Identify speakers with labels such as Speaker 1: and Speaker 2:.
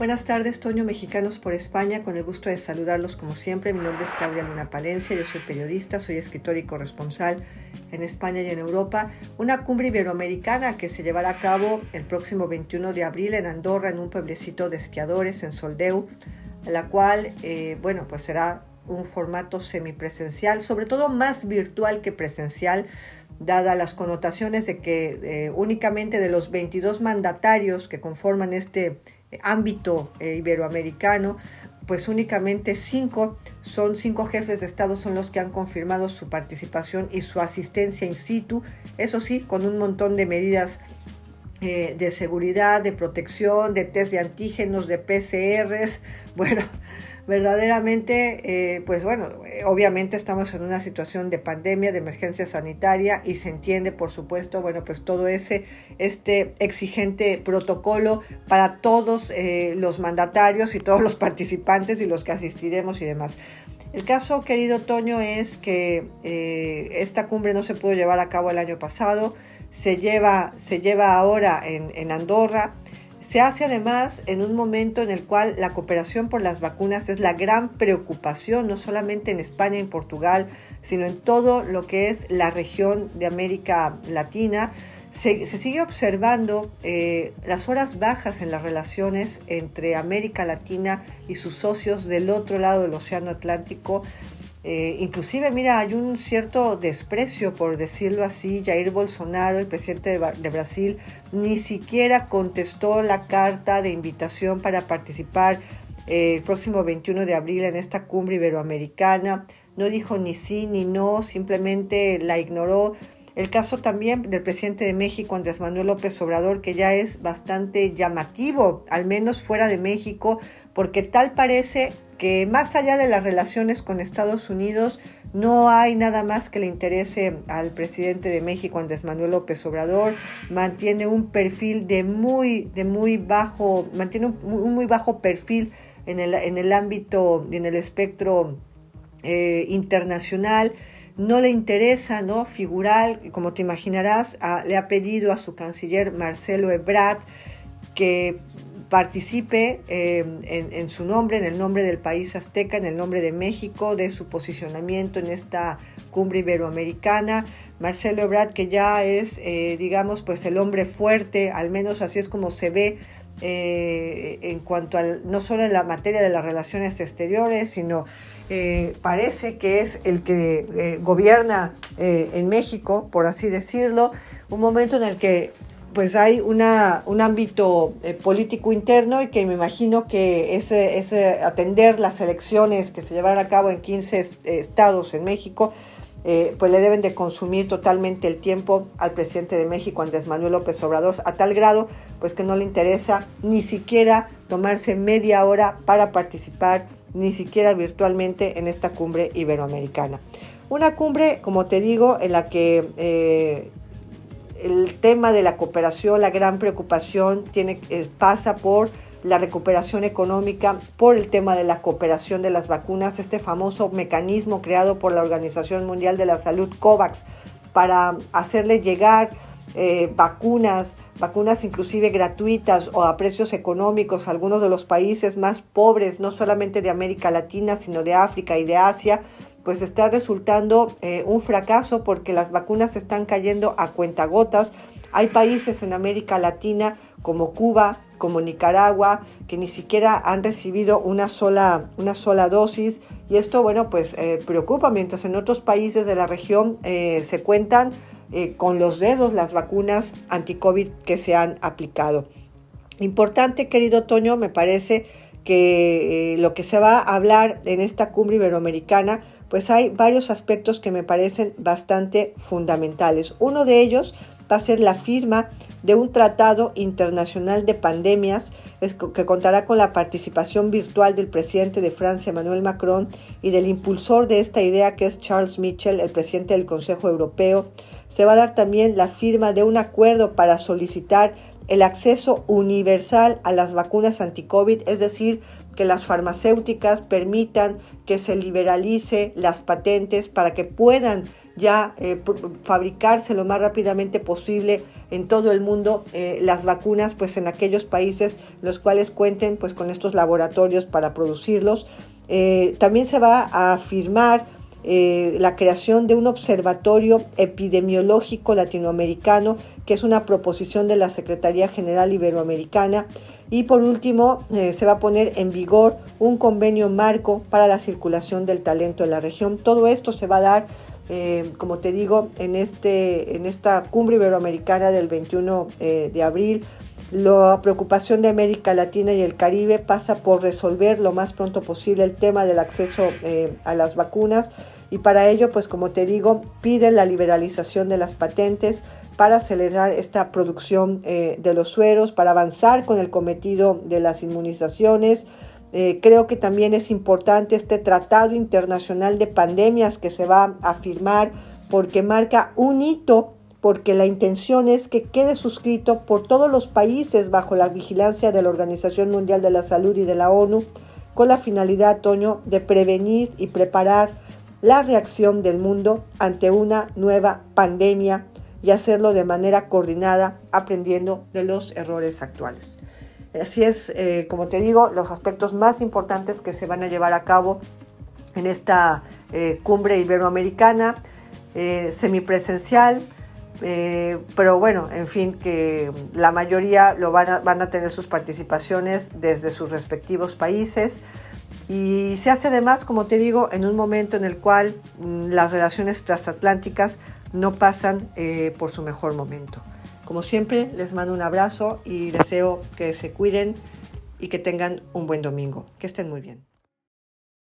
Speaker 1: Buenas tardes, Toño, mexicanos por España, con el gusto de saludarlos como siempre. Mi nombre es Claudia Luna Palencia, yo soy periodista, soy escritora y corresponsal en España y en Europa. Una cumbre iberoamericana que se llevará a cabo el próximo 21 de abril en Andorra, en un pueblecito de esquiadores en Soldeu, la cual, pues será un formato semipresencial, sobre todo más virtual que presencial, dadas las connotaciones de que únicamente de los 22 mandatarios que conforman este ámbito iberoamericano, pues únicamente 5 jefes de Estado son los que han confirmado su participación y su asistencia in situ, eso sí, con un montón de medidas de seguridad, de protección, de test de antígenos, de PCRs, verdaderamente, obviamente estamos en una situación de pandemia, de emergencia sanitaria, y se entiende, por supuesto, todo este exigente protocolo para todos los mandatarios y todos los participantes y los que asistiremos y demás. El caso, querido Toño, es que esta cumbre no se pudo llevar a cabo el año pasado, se lleva ahora en Andorra. Se hace además en un momento en el cual la cooperación por las vacunas es la gran preocupación, no solamente en España y en Portugal, sino en todo lo que es la región de América Latina. Se sigue observando las horas bajas en las relaciones entre América Latina y sus socios del otro lado del Océano Atlántico. Inclusive, hay un cierto desprecio, por decirlo así. Jair Bolsonaro, el presidente de Brasil, ni siquiera contestó la carta de invitación para participar el próximo 21 de abril en esta cumbre iberoamericana. No dijo ni sí ni no, simplemente la ignoró. El caso también del presidente de México, Andrés Manuel López Obrador, que ya es bastante llamativo, al menos fuera de México, porque tal parece que más allá de las relaciones con Estados Unidos, no hay nada más que le interese al presidente de México, Andrés Manuel López Obrador. Mantiene un perfil mantiene un muy bajo perfil en el ámbito y en el espectro internacional. No le interesa, ¿no?, figurar, como te imaginarás. Le ha pedido a su canciller Marcelo Ebrard que participe en su nombre, en el nombre del país azteca, en el nombre de México, de su posicionamiento en esta cumbre iberoamericana. Marcelo Ebrard, que ya es, el hombre fuerte, al menos así es como se ve en cuanto no solo en la materia de las relaciones exteriores, sino parece que es el que gobierna en México, por así decirlo, un momento en el que hay un ámbito político interno, y que me imagino que ese atender las elecciones que se llevarán a cabo en 15 estados en México, le deben de consumir totalmente el tiempo al presidente de México, Andrés Manuel López Obrador, a tal grado que no le interesa ni siquiera tomarse media hora para participar, ni siquiera virtualmente, en esta cumbre iberoamericana. Una cumbre, como te digo, en la que el tema de la cooperación, la gran preocupación pasa por la recuperación económica, por el tema de la cooperación de las vacunas, este famoso mecanismo creado por la Organización Mundial de la Salud, COVAX, para hacerle llegar vacunas inclusive gratuitas o a precios económicos a algunos de los países más pobres, no solamente de América Latina, sino de África y de Asia. Pues está resultando un fracaso, porque las vacunas están cayendo a cuentagotas. Hay países en América Latina como Cuba, como Nicaragua, que ni siquiera han recibido una sola dosis, y esto preocupa, mientras en otros países de la región se cuentan con los dedos las vacunas anti-COVID que se han aplicado. Importante, querido Toño, me parece que lo que se va a hablar en esta cumbre iberoamericana, hay varios aspectos que me parecen bastante fundamentales. Uno de ellos va a ser la firma de un tratado internacional de pandemias que contará con la participación virtual del presidente de Francia, Emmanuel Macron, y del impulsor de esta idea, que es Charles Michel, el presidente del Consejo Europeo. Se va a dar también la firma de un acuerdo para solicitar el acceso universal a las vacunas anti-COVID, es decir, que las farmacéuticas permitan que se liberalice las patentes para que puedan ya fabricarse lo más rápidamente posible en todo el mundo las vacunas, pues en aquellos países los cuales cuenten pues con estos laboratorios para producirlos. También se va a firmar la creación de un observatorio epidemiológico latinoamericano, que es una proposición de la Secretaría General Iberoamericana. Y por último, se va a poner en vigor un convenio marco para la circulación del talento en la región. Todo esto se va a dar, como te digo, en esta cumbre iberoamericana del 21 de abril. La preocupación de América Latina y el Caribe pasa por resolver lo más pronto posible el tema del acceso a las vacunas, y para ello, pues como te digo, piden la liberalización de las patentes para acelerar esta producción de los sueros, para avanzar con el cometido de las inmunizaciones. Creo que también es importante este Tratado Internacional de Pandemias que se va a firmar, porque marca un hito, porque la intención es que quede suscrito por todos los países bajo la vigilancia de la Organización Mundial de la Salud y de la ONU, con la finalidad, Toño, de prevenir y preparar la reacción del mundo ante una nueva pandemia y hacerlo de manera coordinada, aprendiendo de los errores actuales. Así es, como te digo, los aspectos más importantes que se van a llevar a cabo en esta cumbre iberoamericana, semipresencial, pero bueno, en fin, que la mayoría van a tener sus participaciones desde sus respectivos países, y se hace además, como te digo, en un momento en el cual las relaciones transatlánticas no pasan por su mejor momento. Como siempre, les mando un abrazo y deseo que se cuiden y que tengan un buen domingo. Que estén muy bien.